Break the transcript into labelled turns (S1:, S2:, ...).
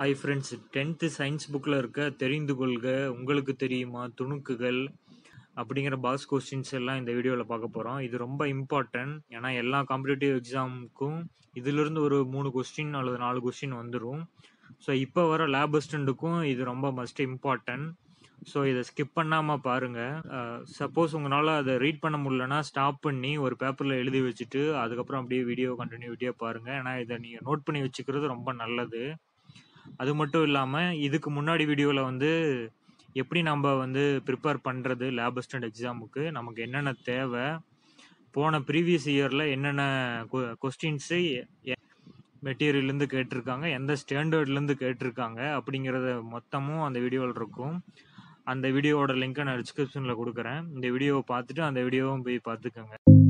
S1: Hi friends, 10th science புக்கில் இருக்க தெரிந்து கொள்க, உங்களுக்கு தெரியுமா, துணுக்குகள் அப்படிங்கிற பாக்ஸ் கொஸ்டின்ஸ் எல்லாம் இந்த வீடியோவில் பார்க்க போகிறோம். இது ரொம்ப இம்பார்ட்டன்ட். ஏன்னா எல்லா காம்படிட்டிவ் எக்ஸாமுக்கும் இதிலிருந்து ஒரு 3 கொஸ்டின் அல்லது 4 கொஸ்டின் வந்துடும். ஸோ இப்போ வர லேப் அசிஸ்டண்ட்டுக்கும் இது ரொம்ப மஸ்ட் இம்பார்ட்டன்ட். ஸோ இதை ஸ்கிப் பண்ணாமல் பாருங்கள். சப்போஸ் உங்களால் அதை ரீட் பண்ண முடியலன்னா ஸ்டாப் பண்ணி ஒரு பேப்பரில் எழுதி வச்சுட்டு அதுக்கப்புறம் அப்படியே வீடியோ கண்டினியூட்டியாக பாருங்கள். ஏன்னா இதை நீங்கள் நோட் பண்ணி வச்சுக்கிறது ரொம்ப நல்லது. அது மட்டும் இல்லாமல் இதுக்கு முன்னாடி வீடியோவில் வந்து எப்படி நம்ம வந்து ப்ரிப்பேர் பண்ணுறது லேப் அசிஸ்டன்ட் எக்ஸாமுக்கு, நமக்கு என்னென்ன தேவை, போன ப்ரீவியஸ் இயரில் என்னென்ன கொஸ்டின்ஸு மெட்டீரியல்லேருந்து கேட்டிருக்காங்க, எந்த ஸ்டாண்டர்ட்லேருந்து கேட்டிருக்காங்க அப்படிங்கிறத மொத்தமும் அந்த வீடியோவில் இருக்கும். அந்த வீடியோவோட லிங்க்கை நான் டிஸ்கிரிப்ஷனில் கொடுக்குறேன். இந்த வீடியோவை பார்த்துட்டு அந்த வீடியோவும் போய் பார்த்துக்கோங்க.